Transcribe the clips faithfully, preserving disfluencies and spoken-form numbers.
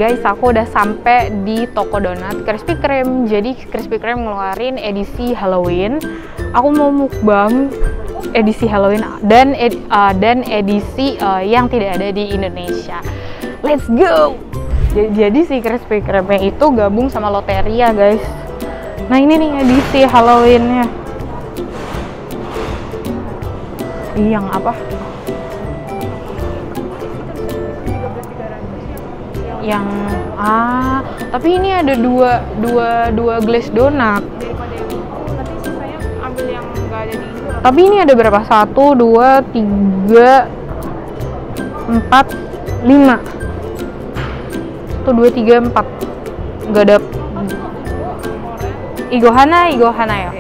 Guys, aku udah sampai di toko donat Krispy Kreme. Jadi Krispy Kreme ngeluarin edisi Halloween. Aku mau mukbang edisi Halloween dan ed, uh, dan edisi uh, yang tidak ada di Indonesia. Let's go. Jadi si Krispy Kreme itu gabung sama Loteria, guys. Nah, ini nih edisi Halloween-nya. Yang apa? Yang ah, tapi ini ada dua dua dua glaze donat. Daripada yang itu, nanti sisanya ambil yang nggak ada di Indo. Tapi ini ada berapa? Satu, dua, tiga, empat, lima. Satu, dua, tiga, empat. Nggak ada. Igohana, Igohana ya.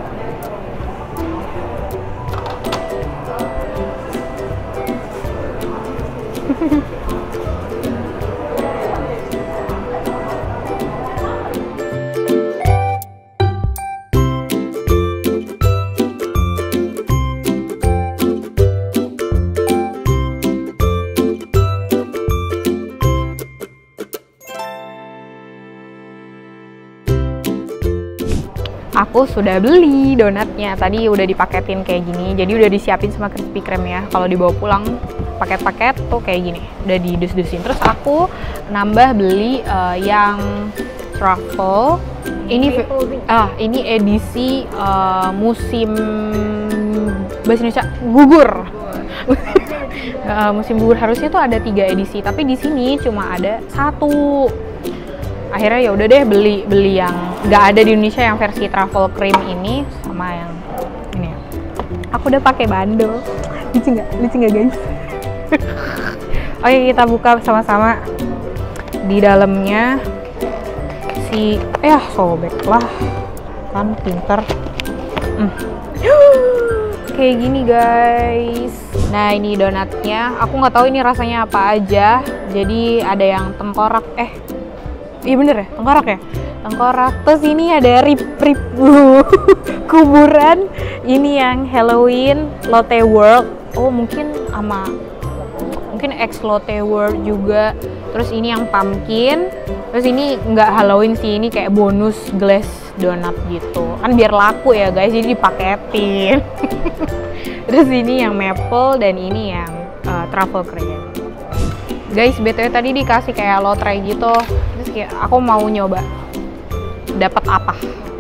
Aku sudah beli donatnya, tadi udah dipaketin kayak gini, jadi udah disiapin sama Krispy Kreme ya. Kalau dibawa pulang paket-paket tuh kayak gini, udah didus-dusin. Terus aku nambah beli uh, yang truffle. Ini ah ini edisi uh, musim bahasa Indonesia gugur. uh, musim gugur harusnya tuh ada tiga edisi, tapi di sini cuma ada satu. Akhirnya ya udah deh beli beli yang nggak ada di Indonesia, yang versi truffle cream ini sama yang ini ya. Aku udah pakai bando. Lucu nggak? Lucu nggak, guys? Oke, kita buka sama-sama. Di dalamnya si eh sobek lah kan, pinter. Hmm. Kayak gini, guys. Nah, ini donatnya. Aku nggak tahu ini rasanya apa aja. Jadi ada yang tengkorak. Eh Iya bener ya, tengkorak ya? Tengkorak. Terus ini ada rip-rip kuburan. Ini yang Halloween Lotte World. Oh, mungkin sama mungkin ex Lotte World juga. Terus ini yang pumpkin. Terus ini nggak Halloween sih, ini kayak bonus glaze donat gitu. Kan biar laku ya, guys, jadi dipaketin. Terus ini yang maple dan ini yang uh, truffle cream. Guys, B T W tadi dikasih kayak lotre gitu. Terus kayak aku mau nyoba dapat apa.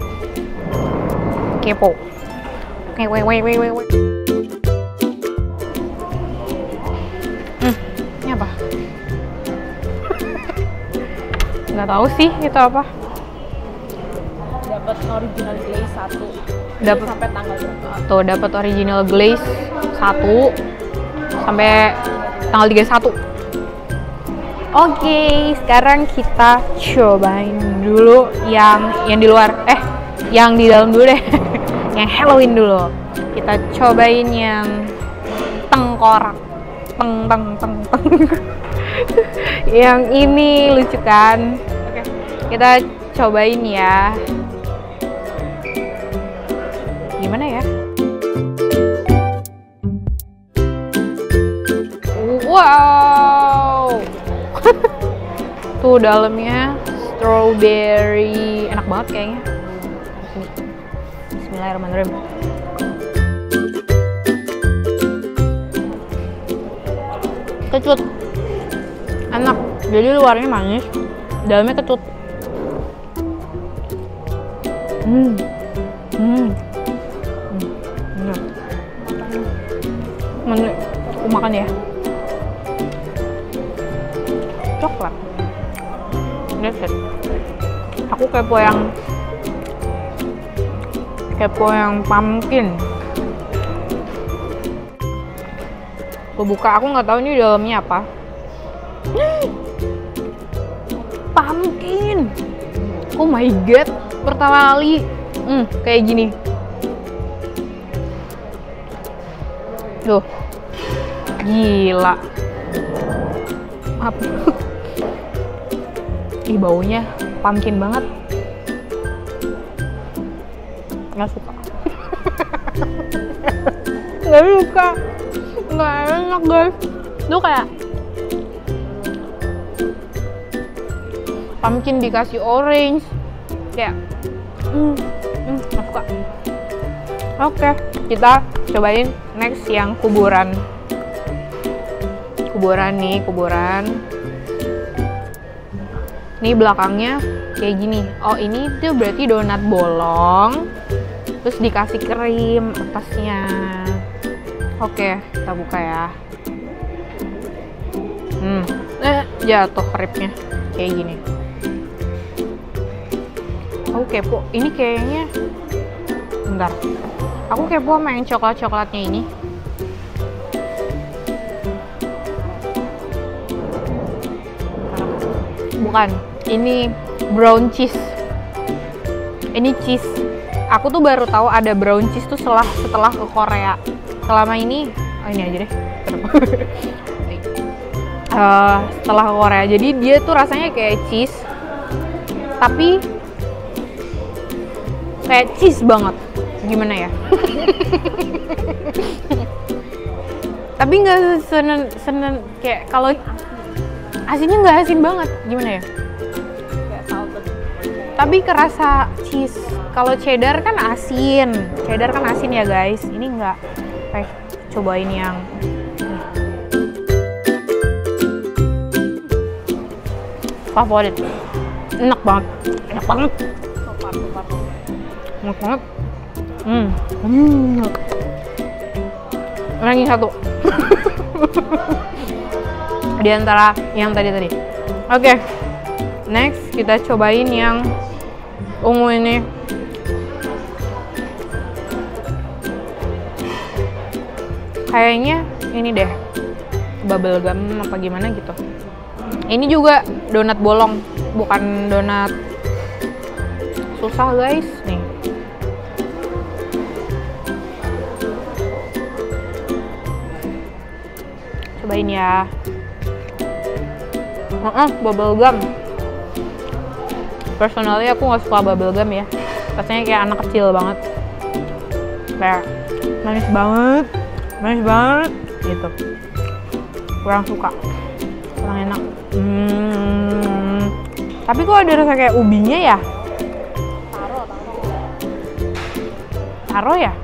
Kepo. Oke, wait, wait, wait, wait. Hmm, ini apa? Nggak tahu sih itu apa. Dapat original glaze satu. Dapat sampai tanggal berapa? Tuh, dapat original glaze satu sampai tanggal tiga puluh satu. Oke, okay, sekarang kita cobain dulu yang yang di luar, eh, yang di dalam dulu deh, yang Halloween dulu. Kita cobain yang tengkorak, teng teng teng teng. Yang ini lucu kan? Oke, okay. Kita cobain ya. Gimana ya? Wow. Tuh dalamnya strawberry, enak banget kayaknya. Bismillahirrahmanirrahim. Kecut, enak. Jadi luarnya manis, dalamnya kecut. Hmm, hmm, hmm. Mana? Aku makan ya. Coklat. That's it. Aku kepo yang kepo yang pumpkin. Aku buka, aku nggak tahu ini dalamnya apa. Pumpkin. Oh my god, pertama kali hmm, kayak gini. Tuh, gila. Apa? Ih, baunya pumpkin banget. Nggak suka. Nggak suka. Nggak enak, guys. Itu kayak pumpkin dikasih orange, kayak hmm, hmm, suka. Oke, kita cobain next yang kuburan. Kuburan nih, kuburan. Ini belakangnya kayak gini. Oh, ini tuh berarti donat bolong, terus dikasih krim atasnya. Oke, kita buka ya. Hmm, eh, jatuh ribnya kayak gini. Aku kepo, ini kayaknya, bentar. Aku kepo sama yang coklat-coklatnya ini. Bukan, ini brown cheese. Ini cheese. Aku tuh baru tahu ada brown cheese tuh setelah setelah ke Korea. Selama ini, oh ini aja deh. uh, setelah ke Korea, jadi dia tuh rasanya kayak cheese, tapi kayak cheese banget. Gimana ya? Tapi nggak senen senen kayak kalau asinnya nggak asin banget. Gimana ya? Tapi kerasa cheese. Kalau cheddar kan asin, cheddar kan asin ya guys. Ini nggak. Eh, cobain yang favorit. Enak banget, enak banget, enak banget. Hmm, hmm. Ranking satu. Di antara yang tadi-tadi. Oke, okay. Next kita cobain yang ungu ini. Kayaknya ini deh, bubble gum apa gimana gitu. Ini juga donat bolong, bukan donat susah guys. Nih. Cobain ya. Uh-uh, bubble gum. Personally aku nggak suka bubble gum ya. Rasanya kayak anak kecil banget. Kayak manis banget, manis banget gitu. Kurang suka, kurang enak. Hmm. Tapi kok ada rasa kayak ubinya ya? Taro, taro. Taro ya?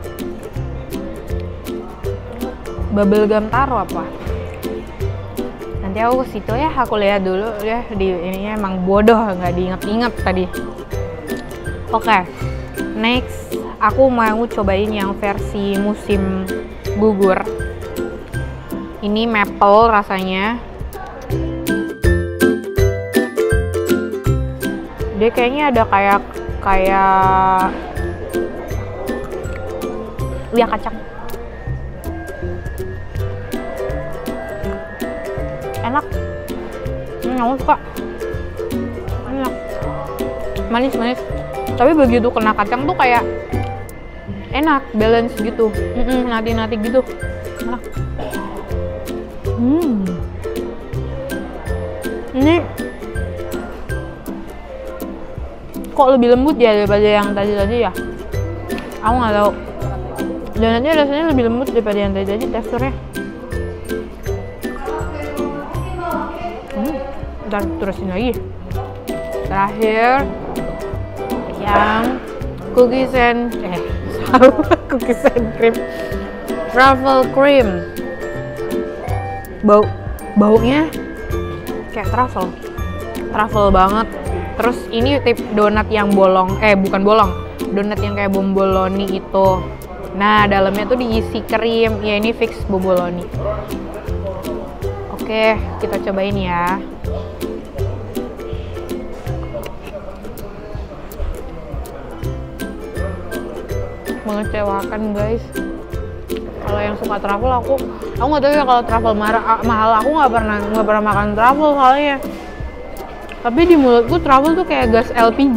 Bubble gum taro apa? Nanti aku ke situ ya, aku lihat dulu ya di ininya. Emang bodoh nggak diinget-inget tadi. Oke, okay. Next aku mau cobain yang versi musim gugur. Ini maple rasanya. Dia kayaknya ada kayak kayak ya kacang. Enak. Hmm, aku suka. Enak. Manis manis. Tapi begitu kena kacang tuh kayak enak, balance gitu. Mm-mm, nati-nati gitu. Enak. Hmm. Ini kok lebih lembut ya daripada yang tadi-tadi ya? Aku nggak tahu. Donatnya rasanya lebih lembut daripada yang tadi-tadi teksturnya. Hmm. Ntar terusin lagi. Terakhir yang cookies and eh cookies and cream, truffle cream. Bau baunya kayak truffle, truffle banget. Terus ini tip donat yang bolong, eh bukan bolong, donat yang kayak bomboloni itu. Nah dalamnya tuh diisi krim, ya ini fix bomboloni. Oke, kita cobain ya. Mengecewakan guys. Kalau yang suka truffle aku, aku nggak tahu ya kalau truffle mahal. Aku nggak pernah nggak pernah makan truffle soalnya. Tapi di mulutku truffle tuh kayak gas L P G.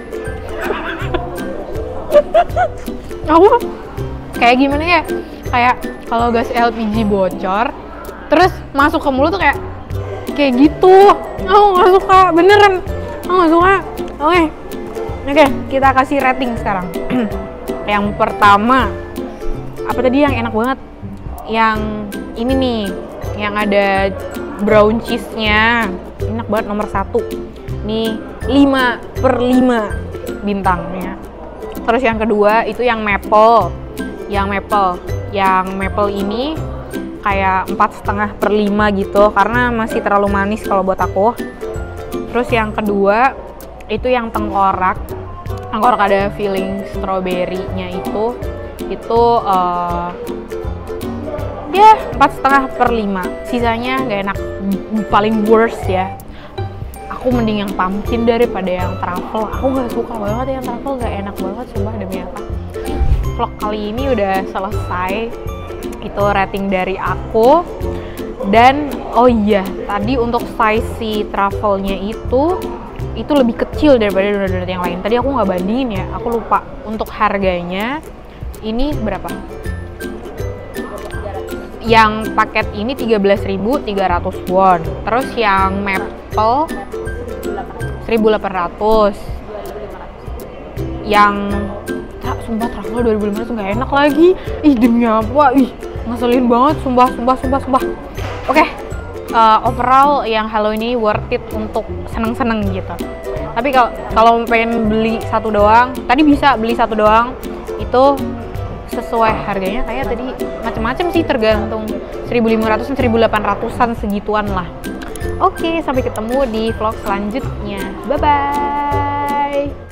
Aku kayak gimana ya? Kayak kalau gas L P G bocor, terus masuk ke mulut tuh kayak kayak gitu. Aku nggak suka, beneran. Aku nggak suka. Oke, okay. oke okay, kita kasih rating sekarang. Yang pertama, apa tadi yang enak banget? Yang ini nih, yang ada brown cheese-nya. Enak banget, nomor satu. Nih lima per lima bintangnya. Terus yang kedua itu yang maple. Yang maple. Yang maple ini kayak empat setengah per lima gitu karena masih terlalu manis kalau buat aku. Terus yang kedua itu yang tengkorak. Tengkorak ada feeling strawberry-nya itu. Itu uh, ya empat setengah per lima. Sisanya nggak enak, paling worst ya. Aku mending yang pumpkin daripada yang truffle. Aku nggak suka banget yang truffle, nggak enak banget sumpah demi apa. Vlog kali ini udah selesai. Itu rating dari aku. Dan oh iya, tadi untuk size si truffle-nya itu itu lebih kecil daripada donat-donat yang lain. Tadi aku nggak bandingin ya, aku lupa. Untuk harganya ini berapa? Yang paket ini tiga belas ribu tiga ratus won. Terus yang maple seribu delapan ratus. Yang tak sumpah truffle dua ribu lima ratus nggak enak lagi. Ih demi apa? Ih ngeselin banget sumpah sumpah sumpah sumpah. Oke. Okay. Uh, overall yang Halo ini worth it untuk seneng-seneng gitu. Tapi kalau kalau pengen beli satu doang, tadi bisa beli satu doang itu sesuai harganya kayak tadi macam-macam sih, tergantung seribu lima ratus sampai seribu delapan ratusan segituan lah. Oke, sampai ketemu di vlog selanjutnya. Bye bye.